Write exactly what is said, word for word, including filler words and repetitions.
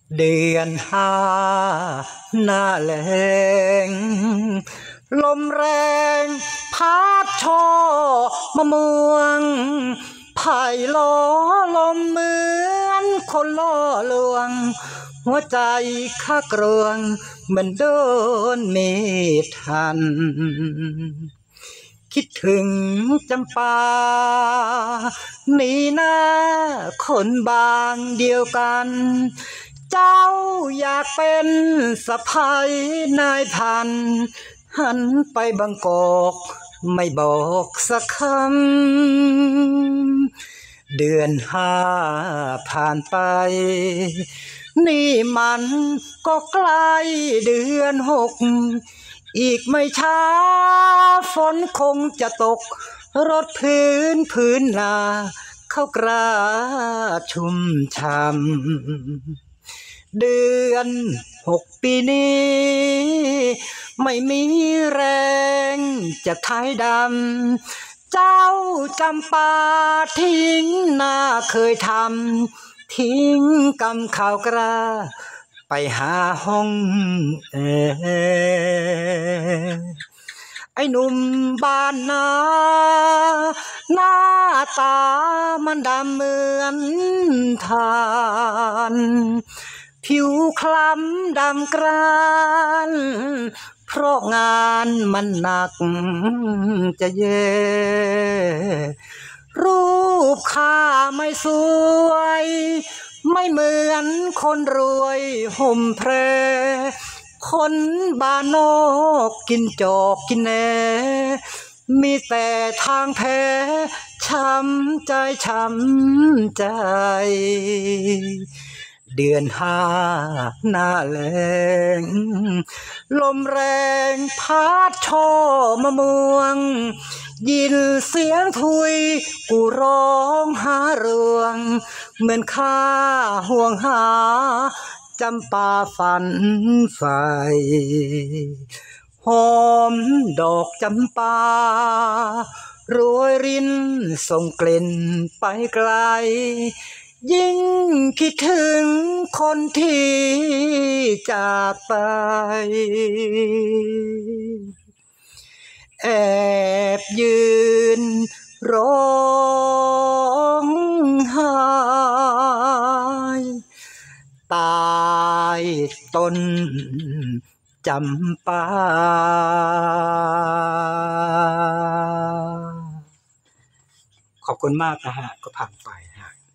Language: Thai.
เดือนห้าหน้าแล้งลมแรงพัดช่อมะม่วงไผ่ล้อลมเหมือนคนล่อลวงหัวใจข้ากรวงเหมือนโดนเมฆทันคิดถึงจำปานี่นาคนบางเดียวกันเจ้าอยากเป็นสะพ้ายนายพันหันไปบางกอกไม่บอกสักคำเดือนห้าผ่านไปนี่มันก็ใกล้เดือนหกอีกไม่ช้าฝนคงจะตกรถพื้นพื้นนาเข้ากระชุ่มช่ำเดือนหกปีนี้ไม่มีแรงจะไถดำเจ้าจำปาทิ้งหน้าเคยทำทิ้งกำข่าวกระไปหาห้องแอร์ไอ้หนุ่มบ้านนาหน้าตามันดำเหมือนทานผิวคล้ำดำกรานเพราะงานมันหนักจะแย่รูปข้าไม่สวยไม่เหมือนคนรวยห่มแพรคนบ้านนอกกินจอกกินแหนมีแต่ทางแพ้ช้ำใจช้ำใจเดือนห้าหน้าแล้งลมแรงพัดช่อมะม่วงยินเสียงทุยกูร้องหารวงเหมือนข้าห่วงหาจำปาฝันใฝ่หอมดอกจำปารวยรินส่งกลิ่นไปไกลยิ่งคิดถึงคนที่จากไปแอบยืนร้องไห้ตายต้นจำปาขอบคุณมากนะฮะก็ผ่านไปฮะ